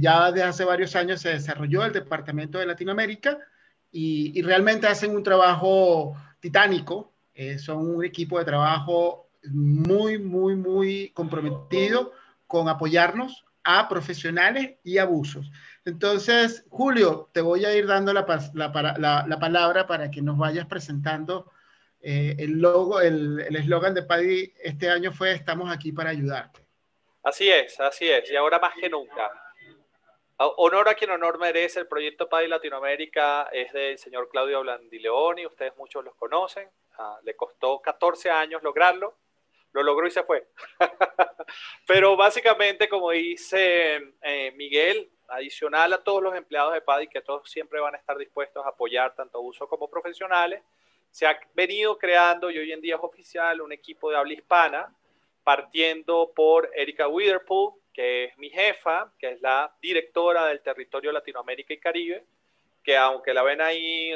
ya desde hace varios años se desarrolló el Departamento de Latinoamérica y realmente hacen un trabajo titánico. Son un equipo de trabajo muy comprometido con apoyarnos a profesionales y abusos. Entonces, Julio, te voy a ir dando la palabra para que nos vayas presentando el logo, el eslogan de PADI este año fue "Estamos aquí para ayudarte". Así es, y ahora más que nunca. Honor a quien honor merece. El proyecto PADI Latinoamérica es del señor Claudio Blandileoni, ustedes muchos los conocen. Le costó 14 años lograrlo, lo logró y se fue. Pero básicamente, como dice Miguel, adicional a todos los empleados de PADI, que todos siempre van a estar dispuestos a apoyar tanto uso como profesionales, se ha venido creando, y hoy en día es oficial, un equipo de habla hispana, partiendo por Erika Witherpool, que es mi jefa, que es la directora del territorio Latinoamérica y Caribe, que aunque la ven ahí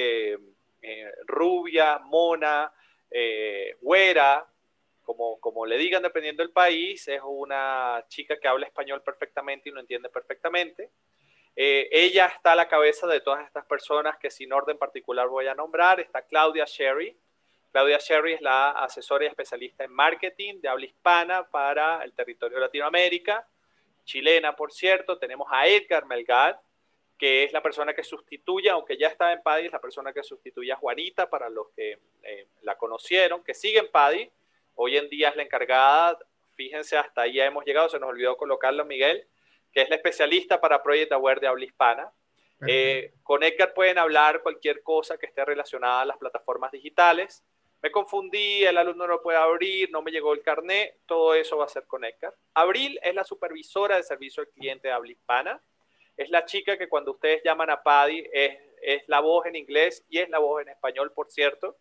rubia, mona, güera, como le digan dependiendo del país, es una chica que habla español perfectamente y lo entiende perfectamente. Ella está a la cabeza de todas estas personas que sin orden particular voy a nombrar. Está Claudia Sherry. Claudia Sherry es la asesora y especialista en marketing de habla hispana para el territorio de Latinoamérica, chilena, por cierto. Tenemos a Edgar Melgar, que es la persona que sustituye, aunque ya estaba en PADI, es la persona que sustituye a Juanita, para los que la conocieron, que sigue en PADI. Hoy en día es la encargada, fíjense, hasta ahí ya hemos llegado, se nos olvidó colocarlo, Miguel, que es la especialista para Project Aware de habla hispana. Con Edgar pueden hablar cualquier cosa que esté relacionada a las plataformas digitales. Me confundí, el alumno no puede abrir, no me llegó el carnet, todo eso va a ser con Edgar. Abril es la supervisora de servicio al cliente de habla hispana. Es la chica que cuando ustedes llaman a PADI es la voz en inglés y es la voz en español, por cierto.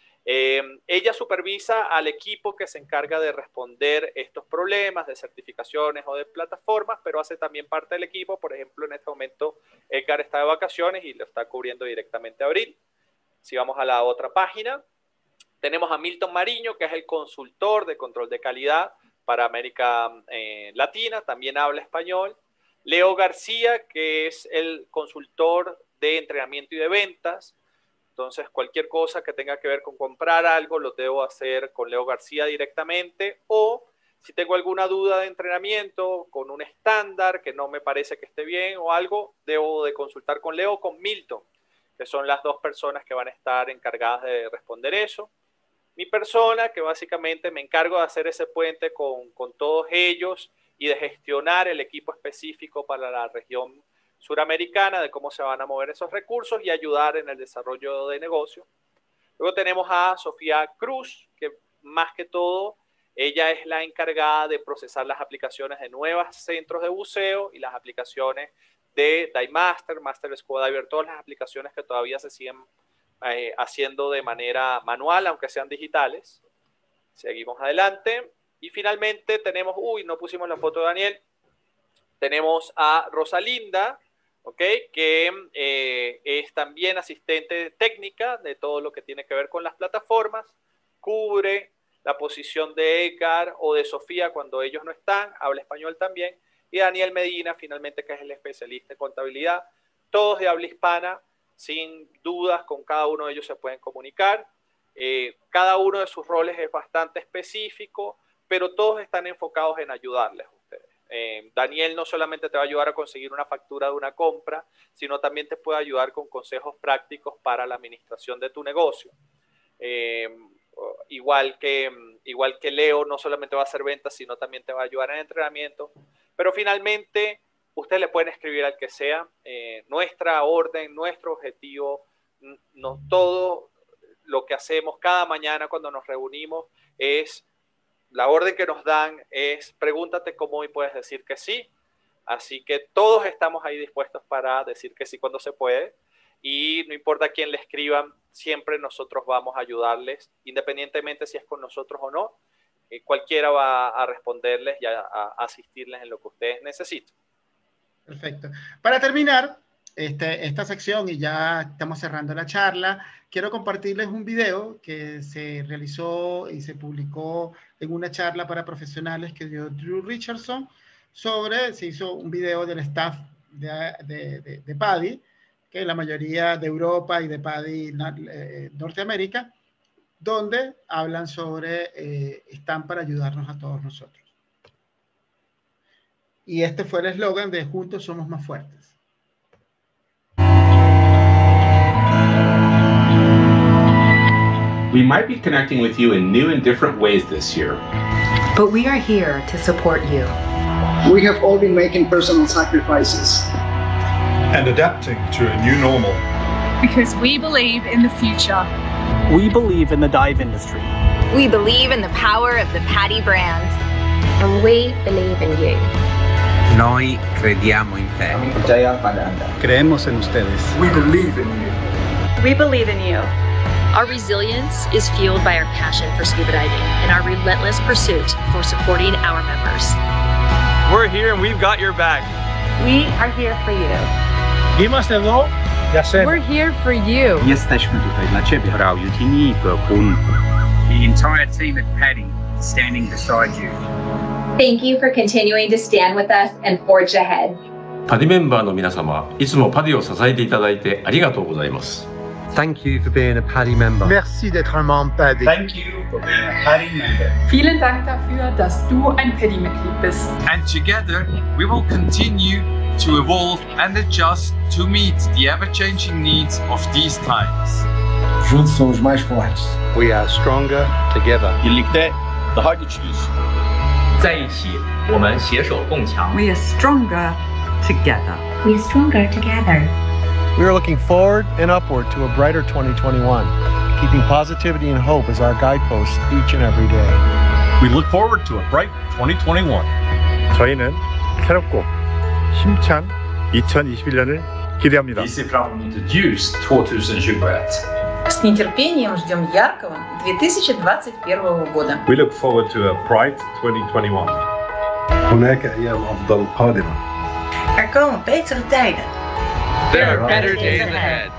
Ella supervisa al equipo que se encarga de responder estos problemas de certificaciones o de plataformas, pero hace también parte del equipo. Por ejemplo, en este momento Edgar está de vacaciones y lo está cubriendo directamente Abril. Si vamos a la otra página, tenemos a Milton Mariño, que es el consultor de control de calidad para América Latina, también habla español. Leo García, que es el consultor de entrenamiento y de ventas. Entonces, cualquier cosa que tenga que ver con comprar algo, lo debo hacer con Leo García directamente. O si tengo alguna duda de entrenamiento con un estándar que no me parece que esté bien o algo, debo de consultar con Leo o con Milton, que son las dos personas que van a estar encargadas de responder eso. Mi persona, que básicamente me encargo de hacer ese puente con todos ellos y de gestionar el equipo específico para la región suramericana, de cómo se van a mover esos recursos y ayudar en el desarrollo de negocio. Luego tenemos a Sofía Cruz, que más que todo, ella es la encargada de procesar las aplicaciones de nuevos centros de buceo y las aplicaciones de Dive Master, Master Scuba Diver, todas las aplicaciones que todavía se siguen haciendo de manera manual, aunque sean digitales. Seguimos adelante. Y finalmente tenemos, no pusimos la foto de Daniel, tenemos a Rosalinda, que es también asistente técnica de todo lo que tiene que ver con las plataformas, cubre la posición de Edgar o de Sofía cuando ellos no están, habla español también, y Daniel Medina, finalmente, que es el especialista en contabilidad, todos de habla hispana, sin dudas, con cada uno de ellos se pueden comunicar. Cada uno de sus roles es bastante específico, pero todos están enfocados en ayudarles a ustedes. Daniel no solamente te va a ayudar a conseguir una factura de una compra, sino también te puede ayudar con consejos prácticos para la administración de tu negocio. Igual que Leo, no solamente va a hacer ventas, sino también te va a ayudar en entrenamiento. Pero finalmente, ustedes le pueden escribir al que sea. Nuestra orden, nuestro objetivo, todo lo que hacemos cada mañana cuando nos reunimos es, la orden que nos dan es, pregúntate cómo y puedes decir que sí. Así que todos estamos ahí dispuestos para decir que sí cuando se puede. Y no importa a quién le escriban, siempre nosotros vamos a ayudarles, independientemente si es con nosotros o no. Cualquiera va a responderles y a asistirles en lo que ustedes necesiten. Perfecto. Para terminar esta sección, y ya estamos cerrando la charla, quiero compartirles un video que se realizó y se publicó en una charla para profesionales que dio Drew Richardson, se hizo un video del staff de PADI, que la mayoría de Europa y de PADI Norteamérica, donde hablan sobre, están para ayudarnos a todos nosotros. Y este fue el eslogan de Juntos somos más fuertes. We might be connecting with you in new and different ways this year. But we are here to support you. We have all been making personal sacrifices and adapting to a new normal. Because we believe in the future. We believe in the dive industry. We believe in the power of the PADI brand. And we believe in you. Noi crediamo in te. Creemos en ustedes. We believe in you. We believe in you. Our resilience is fueled by our passion for scuba diving and our relentless pursuit for supporting our members. We're here and we've got your back. We are here for you. We're here for you. Jesteśmy tutaj dla ciebie. The entire team at PADI standing beside you. Thank you for continuing to stand with us and forge ahead. PADI メンバーの皆様、いつもPADIを支えていただいてありがとうございます。 Thank you for being a PADI member. Merci d'être un membre PADI. Thank you for being a PADI member. Vielen Dank dafür, dass du ein PADI-Mitglied bist. And together, we will continue to evolve and adjust to meet the ever-changing needs of these times. Juntos somos mais fortes. We are stronger together. 引力的 the hard to choose. 在一起，我们携手共强。 We are stronger together. We are stronger together. We are looking forward and upward to a brighter 2021, keeping positivity and hope as our guideposts each and every day. We look forward to a bright 2021. 저희는 새롭고 힘찬 2021년을 기대합니다. Vi ser fram emot ett ljust 2021. С нетерпением ждем яркого 2021 года. We look forward to a bright 2021. هناك أيام أفضل قادمة. Er komen betere tijden. There are better days ahead.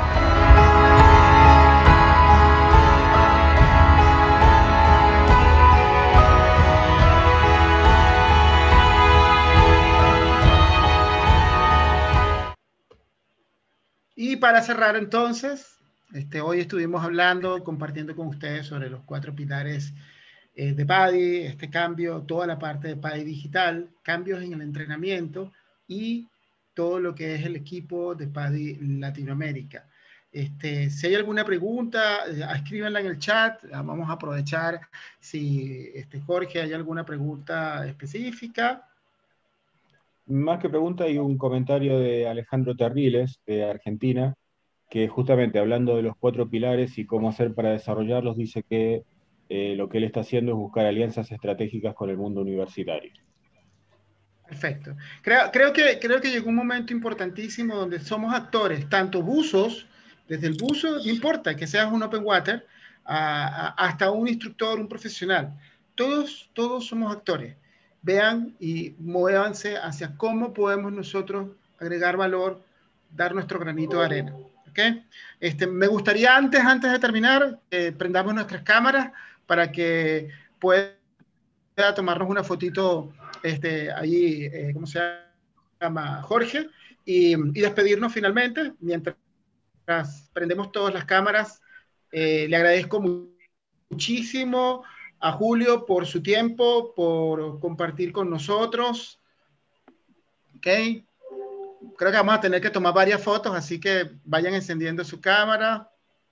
Y para cerrar entonces, hoy estuvimos hablando, compartiendo con ustedes sobre los 4 pilares de PADI, este cambio, toda la parte de PADI digital, cambios en el entrenamiento y todo lo que es el equipo de PADI Latinoamérica. Si hay alguna pregunta, escríbanla en el chat. Vamos a aprovechar si Jorge, hay alguna pregunta específica. Más que pregunta, hay un comentario de Alejandro Terriles, de Argentina, que justamente hablando de los 4 pilares y cómo hacer para desarrollarlos, dice que lo que él está haciendo es buscar alianzas estratégicas con el mundo universitario. Perfecto. Creo que llegó un momento importantísimo donde somos actores, tanto buzos, desde el buzo, no importa que seas un open water, hasta un instructor, un profesional. Todos somos actores. Vean y muévanse hacia cómo podemos nosotros agregar valor, dar nuestro granito de arena. ¿Okay? Me gustaría antes de terminar, prendamos nuestras cámaras para que pueda tomarnos una fotito allí, ¿cómo se llama? Jorge, y despedirnos finalmente. Mientras prendemos todas las cámaras, le agradezco muchísimo a Julio por su tiempo, por compartir con nosotros. ¿Okay? Creo que vamos a tener que tomar varias fotos, así que vayan encendiendo su cámara.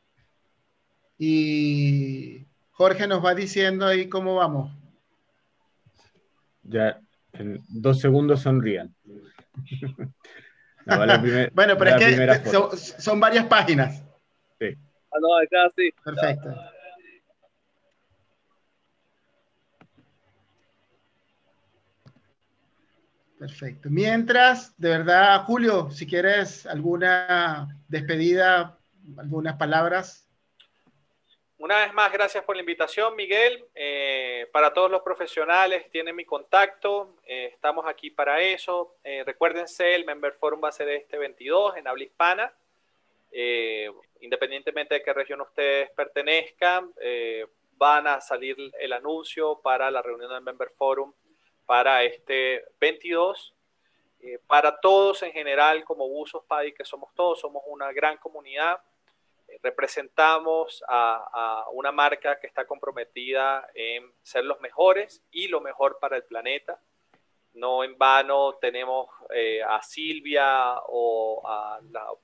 Y Jorge nos va diciendo ahí cómo vamos. Ya, en 2 segundos sonrían. Bueno, pero es que son varias páginas. Sí. No, acá sí. Perfecto. Perfecto. Mientras, de verdad, Julio, si quieres alguna despedida, algunas palabras. Una vez más, gracias por la invitación, Miguel. Para todos los profesionales, tienen mi contacto. Estamos aquí para eso. Recuérdense, el Member Forum va a ser este 22 en habla hispana. Independientemente de qué región ustedes pertenezcan, van a salir el anuncio para la reunión del Member Forum para este 22. Para todos en general, como Buzos PADI, que somos todos, somos una gran comunidad. Representamos a una marca que está comprometida en ser los mejores y lo mejor para el planeta. No en vano tenemos a Silvia o a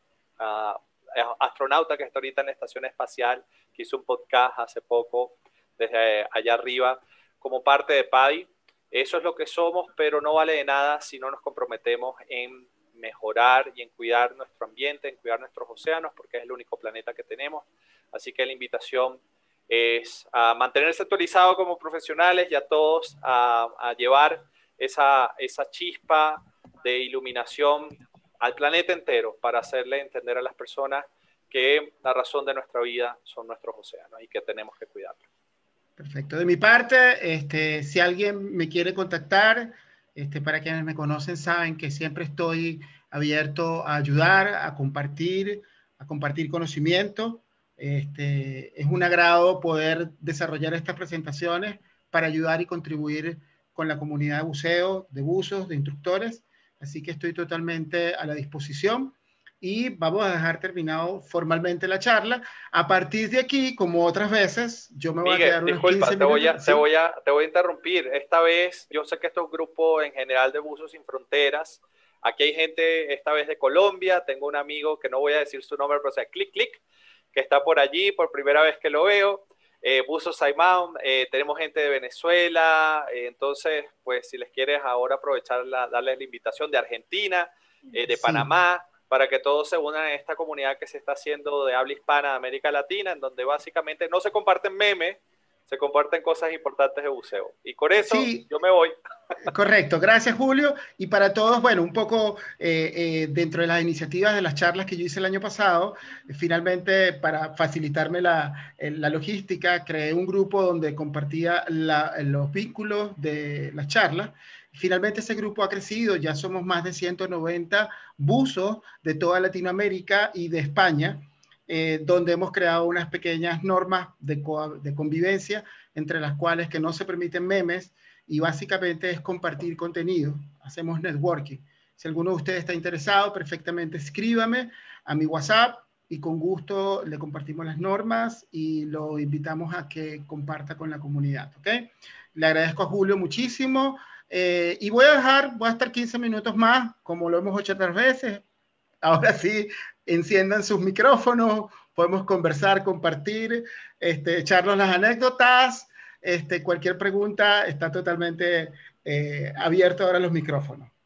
la astronauta que está ahorita en la estación espacial, que hizo un podcast hace poco desde allá arriba como parte de PADI. Eso es lo que somos, pero no vale de nada si no nos comprometemos en mejorar y en cuidar nuestro ambiente, en cuidar nuestros océanos, porque es el único planeta que tenemos. Así que la invitación es a mantenerse actualizados como profesionales y a todos a llevar esa chispa de iluminación al planeta entero para hacerle entender a las personas que la razón de nuestra vida son nuestros océanos y que tenemos que cuidarlos. Perfecto. De mi parte, si alguien me quiere contactar, para quienes me conocen saben que siempre estoy abierto a ayudar, a compartir conocimiento. Es un agrado poder desarrollar estas presentaciones para ayudar y contribuir con la comunidad de buceo, de buzos, de instructores. Así que estoy totalmente a la disposición. Y vamos a dejar terminado formalmente la charla. A partir de aquí, como otras veces, yo me voy a quedar unos 15 minutos. Te voy a interrumpir. Esta vez, yo sé que esto es un grupo en general de Buzos Sin Fronteras. Aquí hay gente, esta vez de Colombia. Tengo un amigo que no voy a decir su nombre, pero o sea, Click, que está por allí, por primera vez que lo veo. Buzos Saimán, tenemos gente de Venezuela. Entonces, pues, si les quieres ahora aprovechar, darles la invitación de Argentina, de Panamá, para que todos se unan a esta comunidad que se está haciendo de habla hispana de América Latina, en donde básicamente no se comparten memes, se comparten cosas importantes de buceo. Y con eso yo me voy. Correcto, gracias Julio. Y para todos, bueno, un poco dentro de las iniciativas de las charlas que yo hice el año pasado, finalmente para facilitarme la logística, creé un grupo donde compartía los vínculos de las charlas. Finalmente ese grupo ha crecido, ya somos más de 190 buzos de toda Latinoamérica y de España, donde hemos creado unas pequeñas normas de convivencia, entre las cuales que no se permiten memes, y básicamente es compartir contenido, hacemos networking. Si alguno de ustedes está interesado, perfectamente escríbame a mi WhatsApp y con gusto le compartimos las normas y lo invitamos a que comparta con la comunidad, ¿ok? Le agradezco a Julio muchísimo. Y voy a estar 15 minutos más, como lo hemos hecho otras veces. Ahora sí, enciendan sus micrófonos, podemos conversar, compartir, echarnos las anécdotas, cualquier pregunta, está totalmente abierto ahora los micrófonos.